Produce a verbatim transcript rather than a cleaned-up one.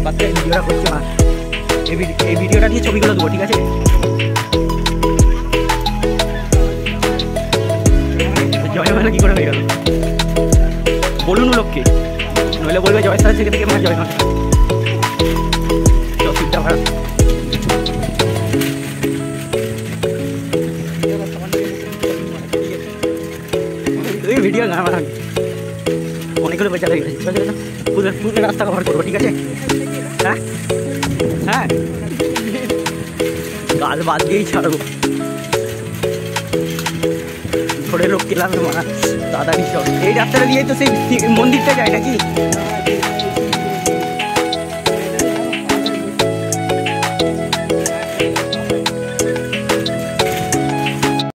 First time ভিডিওটা করছি না, এই ভিডিওটা দিয়ে ছবিগুলো দেবো, ঠিক আছে? জয় মানে কি করে হয়ে গেল বলুন লোককে, নইলে বলবে জয় স্যার থেকে থেকে মার জয় নয় টপিকটা ভাড়া। ভিডিও না আমার অনেকগুলো পয়সা লেগে গেছে, পুরো পুরো রাস্তা কভার করবো, ঠিক আছে? হ্যাঁ হ্যাঁ গাল বাদ দিয়েই ছাড়বো, ধরে লোক গেলাম দাদারই সব। এই রাস্তাটা দিয়ে তো সেই মন্দিরটা যায় নাকি?